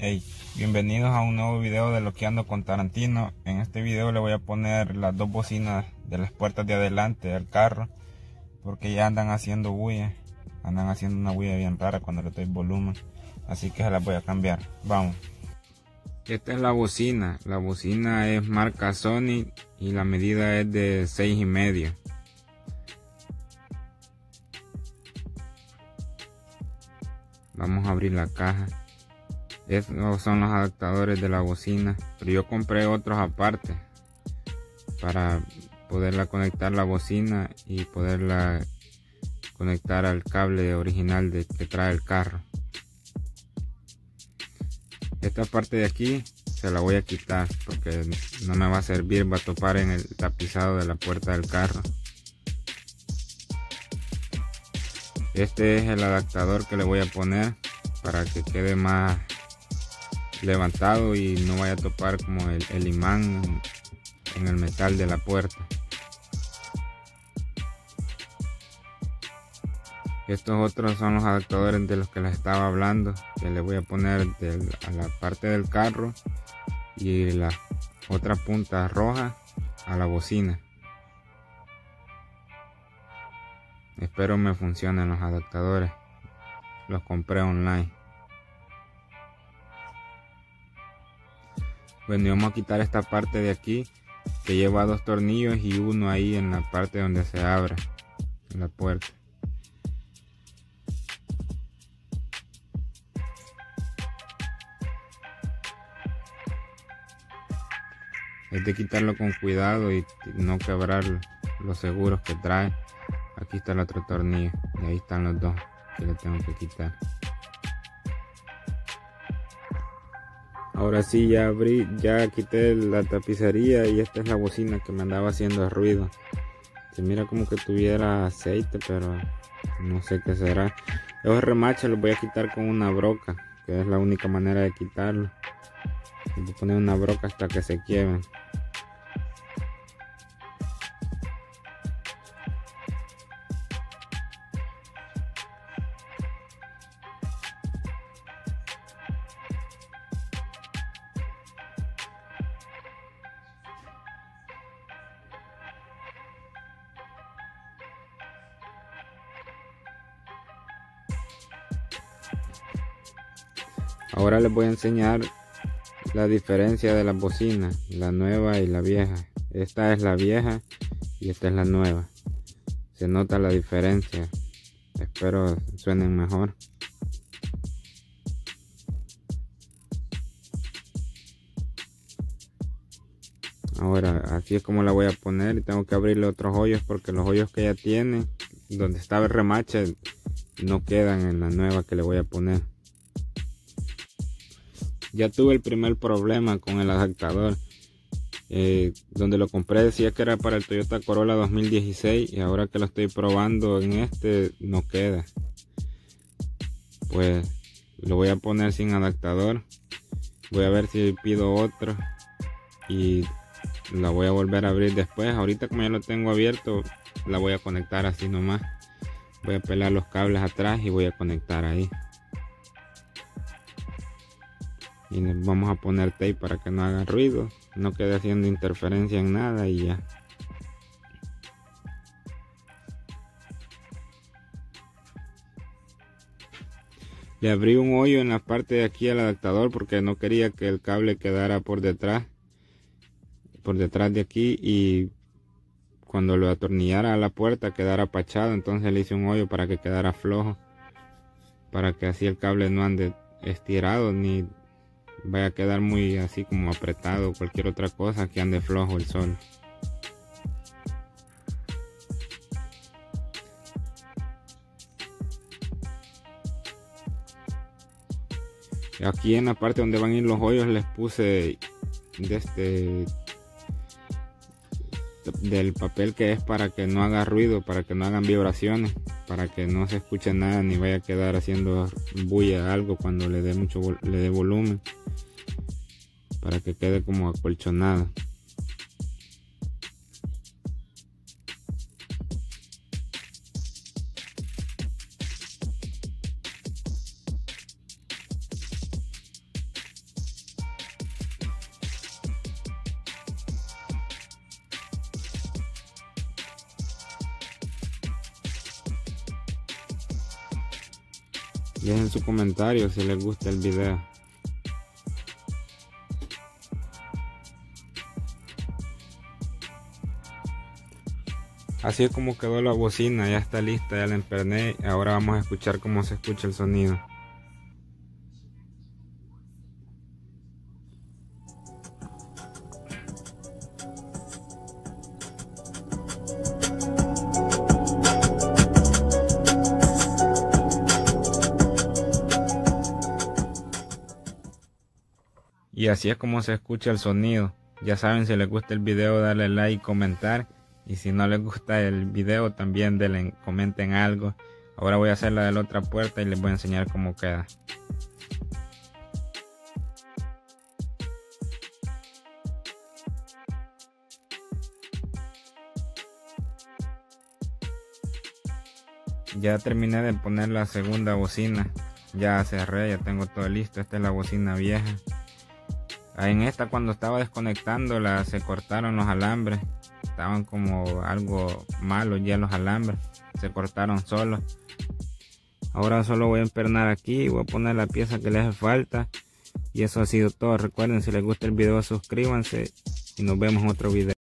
Hey, bienvenidos a un nuevo video de Loqueando con Tarantino. En este video le voy a poner las dos bocinas de las puertas de adelante del carro, porque ya andan haciendo bulla, andan haciendo una bulla bien rara cuando le doy volumen, así que se las voy a cambiar. Vamos. Esta es la bocina es marca Sony y la medida es de 6,5. Vamos a abrir la caja. Estos son los adaptadores de la bocina, pero yo compré otros aparte para poderla conectar la bocina y poderla conectar al cable original que trae el carro. Esta parte de aquí se la voy a quitar porque no me va a servir, va a topar en el tapizado de la puerta del carro. Este es el adaptador que le voy a poner para que quede más levantado y no vaya a topar como el imán en el metal de la puerta. Estos otros son los adaptadores de los que les estaba hablando, que le voy a poner a la parte del carro y la otra punta roja a la bocina. Espero me funcionen los adaptadores, los compré online. Bueno, y vamos a quitar esta parte de aquí que lleva dos tornillos y uno ahí en la parte donde se abre la puerta. Es de quitarlo con cuidado y no quebrar los seguros que trae. Aquí está el otro tornillo y ahí están los dos que le tengo que quitar. Ahora sí, ya abrí, ya quité la tapicería y esta es la bocina que me andaba haciendo ruido. Se mira como que tuviera aceite, pero no sé qué será. Esos remaches los voy a quitar con una broca, que es la única manera de quitarlo. Voy a poner una broca hasta que se quiebren. Ahora les voy a enseñar la diferencia de las bocinas, la nueva y la vieja. Esta es la vieja y esta es la nueva. Se nota la diferencia. Espero suenen mejor. Ahora así es como la voy a poner y tengo que abrirle otros hoyos porque los hoyos que ya tiene, donde estaba el remache, no quedan en la nueva que le voy a poner. Ya tuve el primer problema con el adaptador. Donde lo compré decía que era para el Toyota Corolla 2016 y ahora que lo estoy probando en este no queda. Pues lo voy a poner sin adaptador. Voy a ver si pido otro y la voy a volver a abrir después. Ahorita como ya lo tengo abierto, la voy a conectar así nomás. Voy a pelar los cables atrás y voy a conectar ahí. Y le vamos a poner tape para que no haga ruido, no quede haciendo interferencia en nada y ya. Le abrí un hoyo en la parte de aquí al adaptador porque no quería que el cable quedara por detrás de aquí, y cuando lo atornillara a la puerta quedara apachado. Entonces le hice un hoyo para que quedara flojo, para que así el cable no ande estirado ni vaya a quedar muy así como apretado, cualquier otra cosa que ande flojo el sol. Aquí en la parte donde van a ir los hoyos les puse del papel que es para que no haga ruido, para que no hagan vibraciones, para que no se escuche nada ni vaya a quedar haciendo bulla algo cuando le dé volumen, para que quede como acolchonado. Dejen su comentario si les gusta el video. Así es como quedó la bocina, ya está lista, ya la emperné. Ahora vamos a escuchar cómo se escucha el sonido. Y así es como se escucha el sonido. Ya saben, si les gusta el video, darle like y comentar. Y si no les gusta el video, también comenten algo. Ahora voy a hacer la de la otra puerta y les voy a enseñar cómo queda. Ya terminé de poner la segunda bocina. Ya cerré, ya tengo todo listo. Esta es la bocina vieja. En esta, cuando estaba desconectándola, se cortaron los alambres. Estaban como algo malos ya los alambres. Se cortaron solos. Ahora solo voy a empernar aquí. Voy a poner la pieza que le hace falta. Y eso ha sido todo. Recuerden, si les gusta el video, suscríbanse. Y nos vemos en otro video.